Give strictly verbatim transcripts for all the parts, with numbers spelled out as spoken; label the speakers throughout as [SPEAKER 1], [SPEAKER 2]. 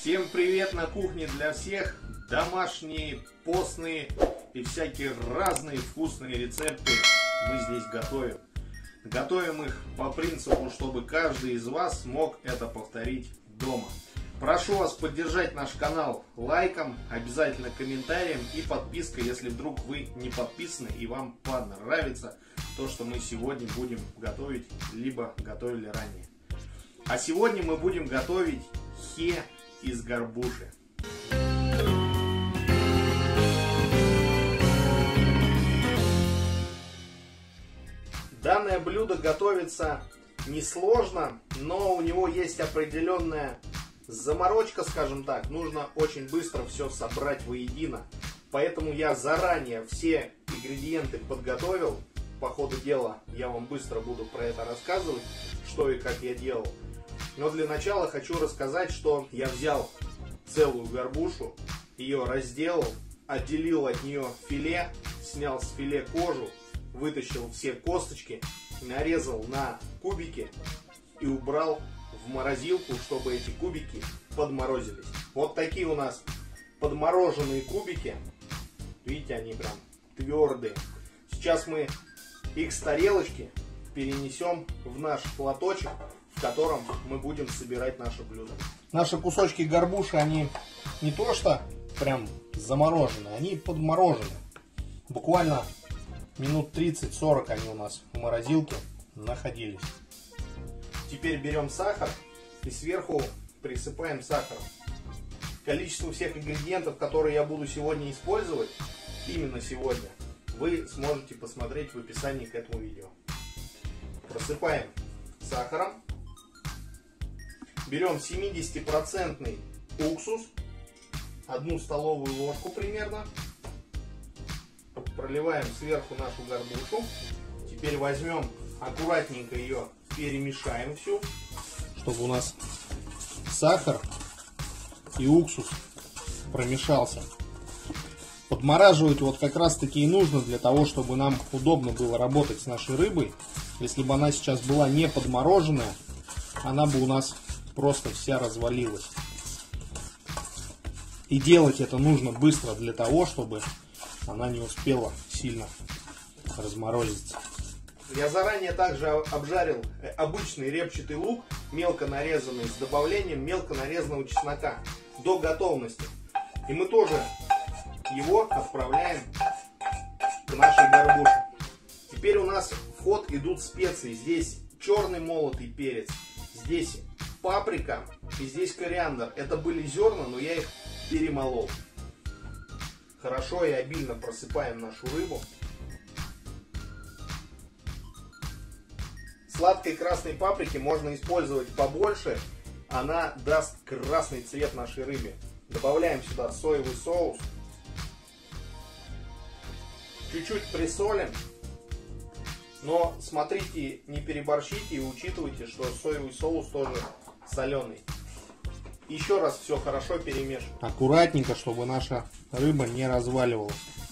[SPEAKER 1] Всем привет на кухне для всех. Домашние, постные и всякие разные вкусные рецепты мы здесь готовим. Готовим их по принципу, чтобы каждый из вас смог это повторить дома. Прошу вас поддержать наш канал лайком, обязательно комментарием и подпиской, если вдруг вы не подписаны и вам понравится то, что мы сегодня будем готовить, либо готовили ранее. А сегодня мы будем готовить хе из горбуши. Данное блюдо готовится несложно, но у него есть определенная заморочка, скажем так. Нужно очень быстро все собрать воедино. Поэтому я заранее все ингредиенты подготовил. По ходу дела я вам быстро буду про это рассказывать, что и как я делал. Но для начала хочу рассказать, что я взял целую горбушу, ее разделал, отделил от нее филе, снял с филе кожу, вытащил все косточки, нарезал на кубики и убрал в морозилку, чтобы эти кубики подморозились. Вот такие у нас подмороженные кубики. Видите, они прям твердые. Сейчас мы их с тарелочки перенесем в наш платочек, в котором мы будем собирать наше блюдо. Наши кусочки горбуши, они не то что прям замороженные, они подморожены. Буквально минут тридцать-сорок они у нас в морозилке находились. Теперь берем сахар и сверху присыпаем сахаром. Количество всех ингредиентов, которые я буду сегодня использовать, именно сегодня, вы сможете посмотреть в описании к этому видео. Просыпаем сахаром. Берем семидесятипроцентный уксус, одну столовую ложку примерно. Проливаем сверху нашу горбушу. Теперь возьмем аккуратненько ее, перемешаем всю, чтобы у нас сахар и уксус промешался. Подмораживать вот как раз таки и нужно для того, чтобы нам удобно было работать с нашей рыбой. Если бы она сейчас была не подмороженная, она бы у нас просто вся развалилась. И делать это нужно быстро для того, чтобы она не успела сильно разморозиться. Я заранее также обжарил обычный репчатый лук, мелко нарезанный, с добавлением мелко нарезанного чеснока до готовности. И мы тоже его отправляем к нашей горбуше. Теперь у нас в ход идут специи. Здесь черный молотый перец, здесь паприка и здесь кориандр. Это были зерна, но я их перемолол. Хорошо и обильно просыпаем нашу рыбу. Сладкой красной паприки можно использовать побольше. Она даст красный цвет нашей рыбе. Добавляем сюда соевый соус. Чуть-чуть присолим. Но смотрите, не переборщите и учитывайте, что соевый соус тоже соленый. Еще раз все хорошо перемешиваем. Аккуратненько, чтобы наша рыба не разваливалась.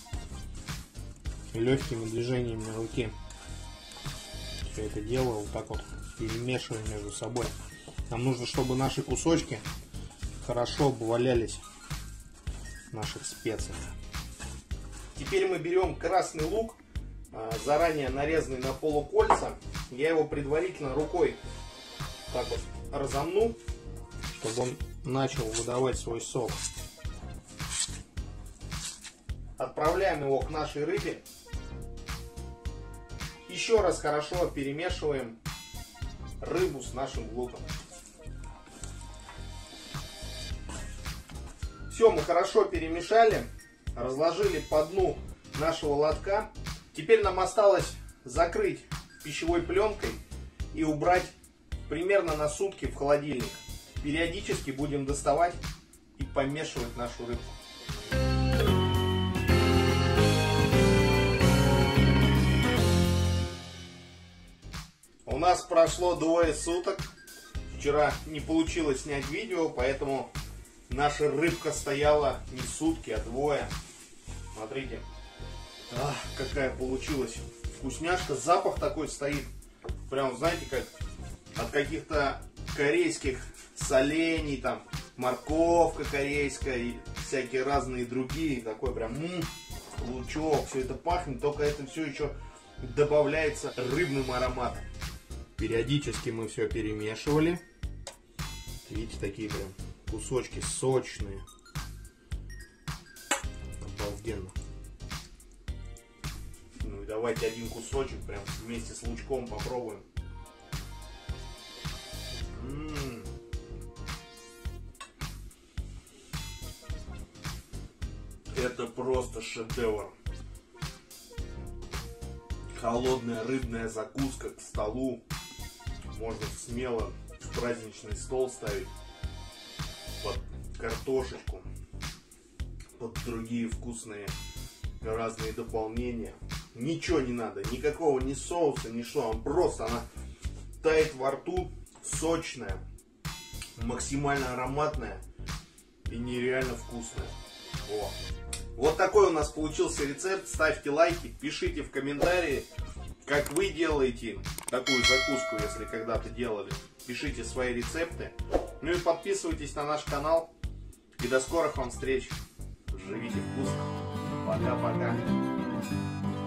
[SPEAKER 1] Легкими движениями руки. Все это дело вот так вот перемешиваем между собой. Нам нужно, чтобы наши кусочки хорошо обвалялись в наших специях. Теперь мы берем красный лук, заранее нарезанный на полукольца. Я его предварительно рукой так вот разомну, чтобы он начал выдавать свой сок. Отправляем его к нашей рыбе. Еще раз хорошо перемешиваем рыбу с нашим луком. Все, мы хорошо перемешали, разложили по дну нашего лотка. Теперь нам осталось закрыть пищевой пленкой и убрать примерно на сутки в холодильник. Периодически будем доставать и помешивать нашу рыбу. У нас прошло двое суток. Вчера не получилось снять видео, поэтому наша рыбка стояла не сутки, а двое. Смотрите, ах, какая получилась вкусняшка. Запах такой стоит. Прям, знаете, как от каких-то корейских солений, там, морковка корейская и всякие разные другие. Такой прям м-м, лучок, все это пахнет, только это все еще добавляется рыбным ароматом. Периодически мы все перемешивали. Видите, такие прям кусочки сочные. Обалденно. Ну и давайте один кусочек прям вместе с лучком попробуем. М-м-м. Это просто шедевр. Холодная рыбная закуска к столу. Можно смело в праздничный стол ставить. Под картошечку. Под другие вкусные разные дополнения. Ничего не надо. Никакого ни соуса, ни что. Он просто, она тает во рту. Сочная. Максимально ароматная. И нереально вкусная. О. Вот такой у нас получился рецепт. Ставьте лайки, пишите в комментарии, как вы делаете такую закуску, если когда-то делали. Пишите свои рецепты. Ну и подписывайтесь на наш канал. И до скорых вам встреч. Живите вкусно. Пока-пока.